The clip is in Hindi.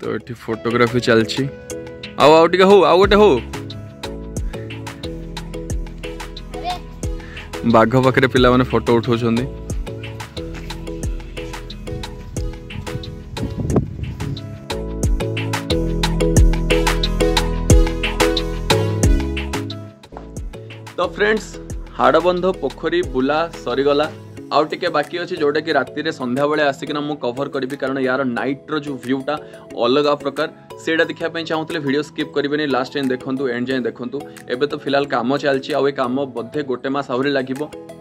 तो ये फोटोग्राफी चलची आउ टिके हो आउ गोटे हो बाघ पाखे पिला माने फोटो उठाऊ तो फ्रेंड्स हाड़बंध पोखरी बुला सरीगला आउ टिके बाकी अच्छे जोटा कि राति रे संध्या बेले आसिकिना मु कवर करी कारण यार नाइट रो जो व्यूटा अलग प्रकार सेटा देखा चाहूले वीडियो स्किप करेंगे लास्ट टाइम देखूँ एंड जाए देखूँ एबे तो फिलहाल काम चलती आउ काम बोधे गोटे मास आहरी लगे